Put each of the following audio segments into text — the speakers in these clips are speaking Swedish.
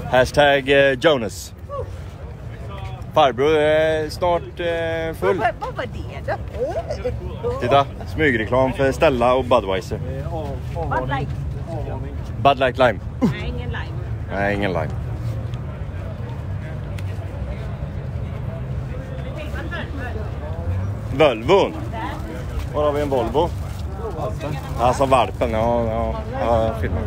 Hashtag Jonas. Farbror är snart full. Vad var det då? Titta, smygreklam för Stella och Budweiser. Bud Light Lime. Nej, ingen lime. Nej, ingen lime. Volvo. Var har vi en Volvo? Alltså valpen, ja, filmen.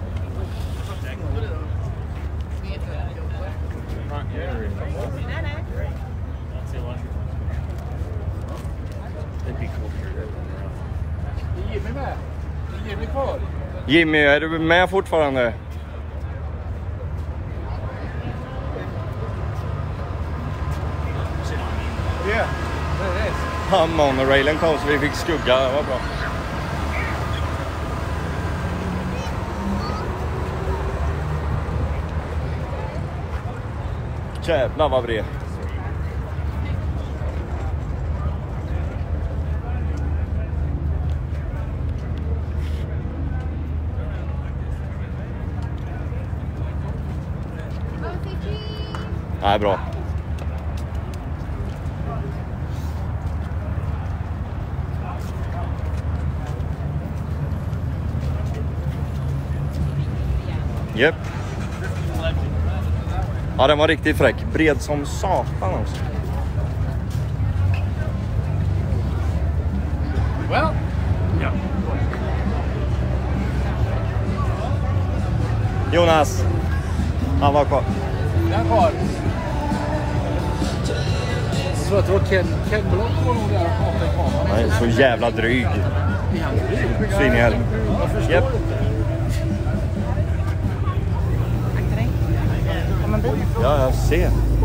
Jimmy, är du med fortfarande? Yeah. Ja, monorailen kom så vi fick skugga, det var bra. Jävlar vad bred. Nej, bra. Japp. Ja, den var riktigt fräck. Bred som satan också. Well, yeah. Jonas. Han var kvar. Den var. Jag tror att Ken Block var nog där och pratade i kameran. Han är så jävla dryg. Svinhjälp. Japp. Ja, jag ser.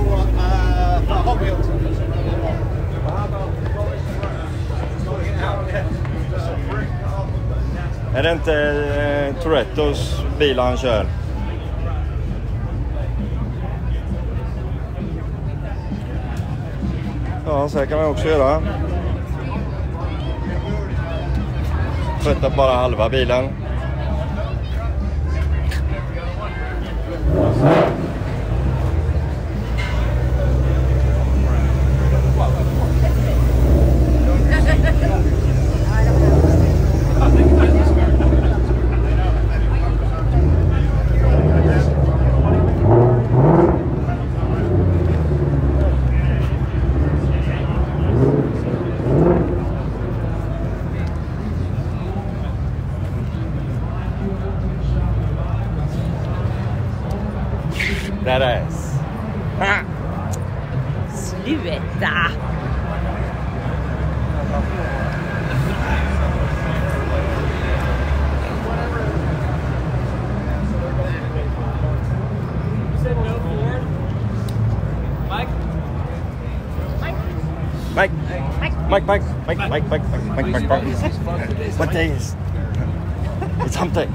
Är det inte Torettos bil han kör? Ja, så här kan man också göra. Sköta bara halva bilen. That ass. Ha! Sluta! Mike. What day is? It's hump day.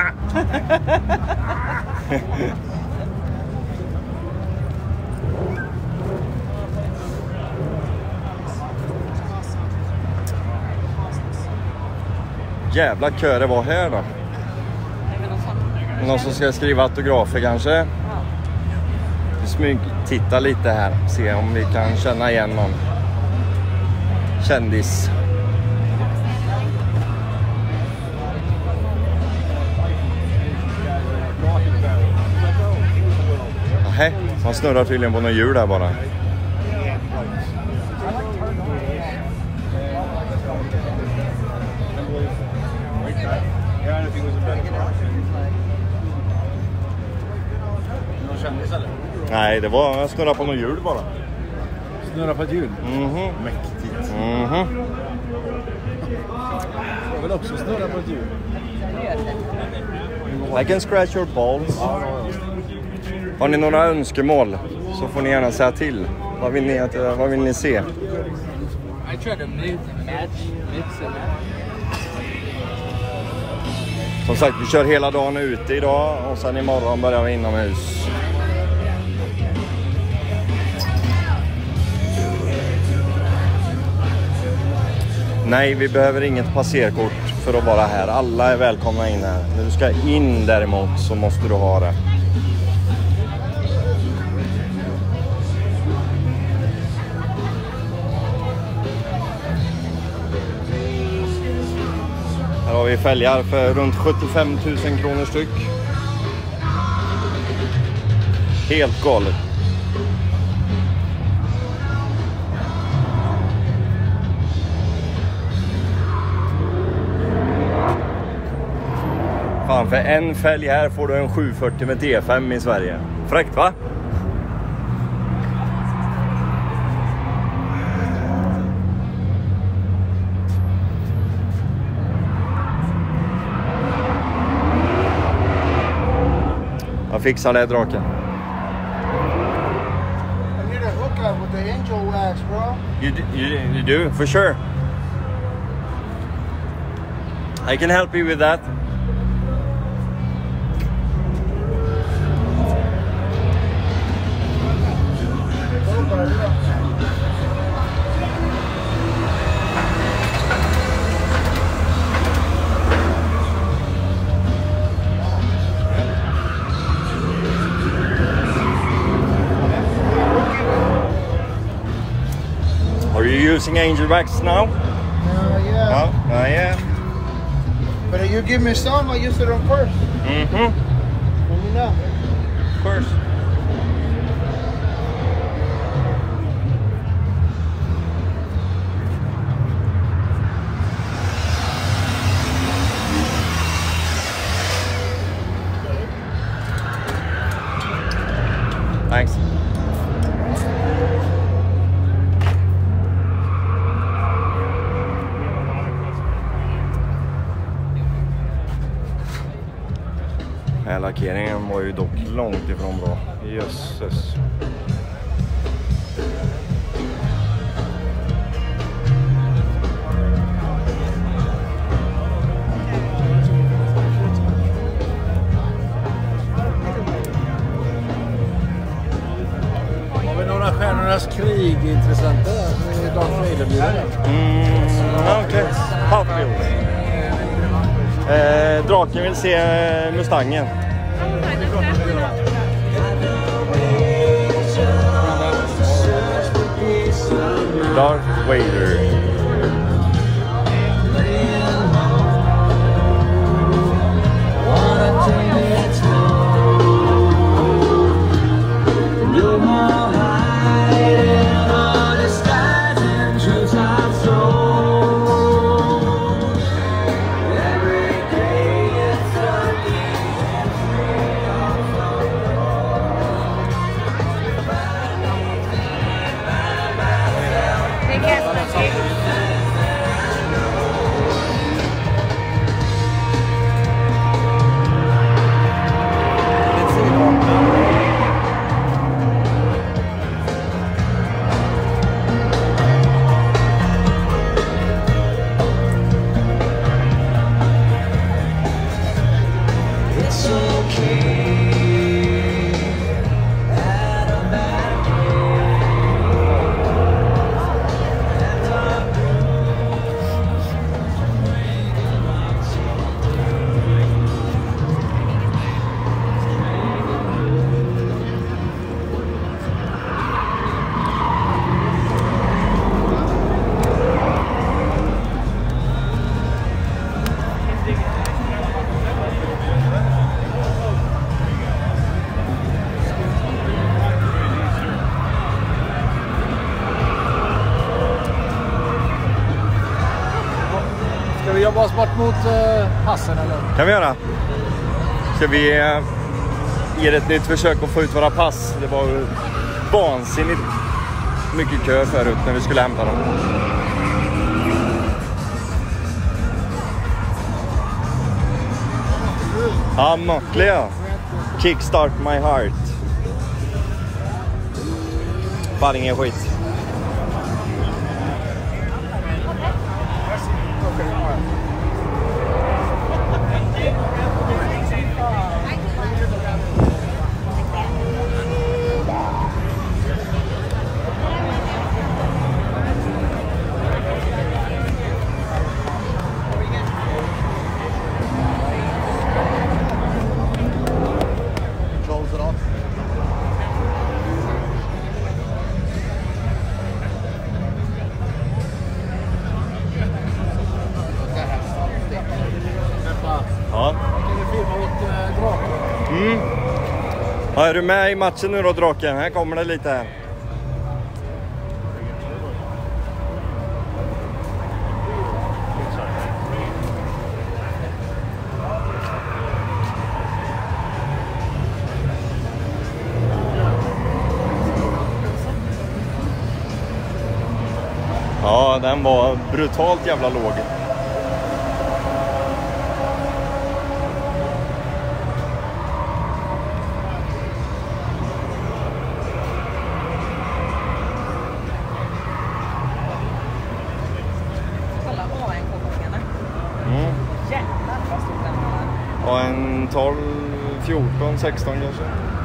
Jävla kö det var här då. Någon som ska skriva autografer kanske. Vi smyg titta lite här. Se om vi kan känna igen någon kändis. Nähä, man snurrar tydligen på någon hjul där bara. Nej, det var snurra på någon hjul bara. Snurra på ett hjul? Mhm. Mäktigt. Mhm. Jag vill också snurra på ett hjul. I can scratch your balls. Har ni några önskemål så får ni gärna säga till. Vad vill ni se? I tried to mix and match. Som sagt, vi kör hela dagen ute idag och sen imorgon börjar vi inomhus. Nej, vi behöver inget passerkort för att vara här. Alla är välkomna in här. När du ska in däremot så måste du ha det. vi fälgar för runt 75 000 kronor styck. Helt galet. Fan, för en fälg här får du en 740 med T5 i Sverige. Fräckt, va? Jag fixar det, draken. I need a hookup with the angel wax, bro. You do, for sure. I can help you with that. Are you using angel wax now? Yeah. Oh, yeah. But if you give me some, I use it on first. Mm-hmm. Let me know. Of course. Thanks. Den här lackeringen var ju dock långt ifrån bra. Jösses. Har vi några Stjärnornas krig intressanta med Darth Vader-bilar? Okej. Hot Wheels. Draken vill se Mustangen. Darth Vader. Ska vi jobba oss bort mot passen eller? Kan vi göra? Ska vi ge det ett nytt försök att få ut våra pass? Det var vansinnigt mycket kö förut när vi skulle hämta dem. Ja, måttliga. Kickstart my heart. Bara ingen skit. Ja, är du med i matchen nu då, Draken? Här kommer det lite här. Ja, den var brutalt jävla låg. Kolla ANK-gångarna. Jävlar vad stor den var. Ja, en 12, 14, 16 kanske.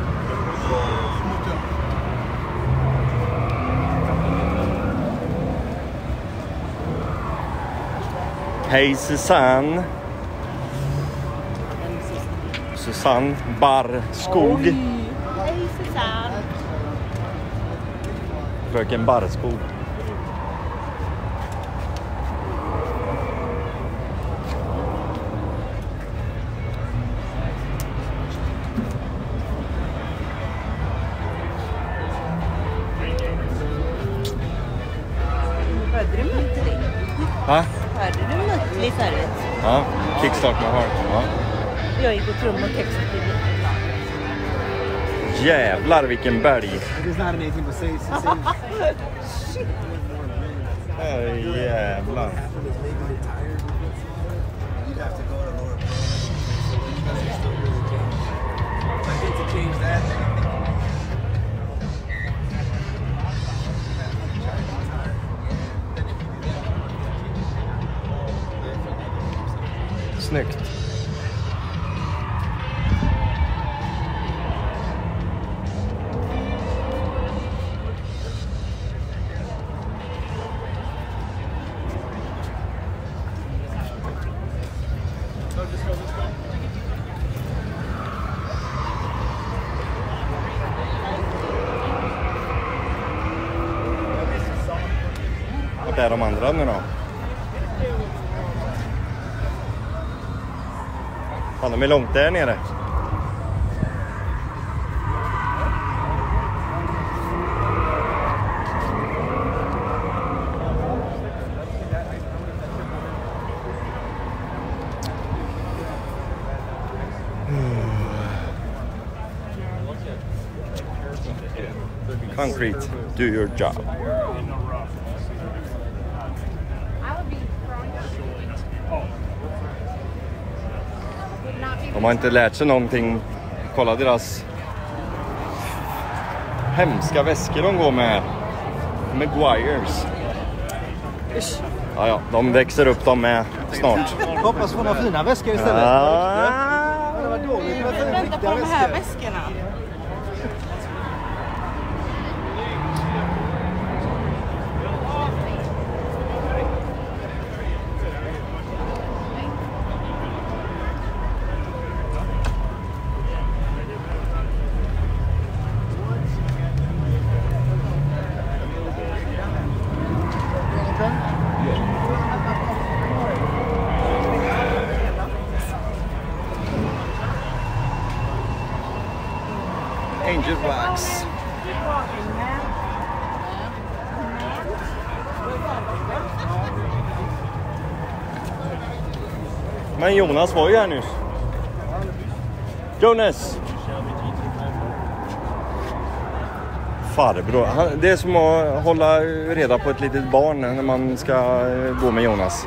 Hej Susanne. Susanne Barrskog. Hej Susanne. Fröken Barrskog. Hörde du muttlig? Va? Hörde du muttlig förut? Ja, Kickstart My Heart. Ja. Jag gick och trummade texten till lite. Jävlar vilken berg. It's not anything but say. Jävlar. Snyggt. Vart är de andra nu då? Fan, de är långt där nere. Concrete, do your job. De har inte lärt sig någonting. Kolla deras hemska väskor de går med här. Maguires. Ja, de växer upp de med snart. Hoppas få några fina väskor istället. Det var dåligt med Vänta på de här väskorna. Angel Wax. Men Jonas var ju här nyss. Jonas! Farbror. Det är som att hålla reda på ett litet barn när man ska gå med Jonas.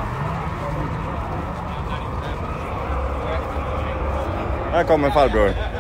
Här kommer farbror.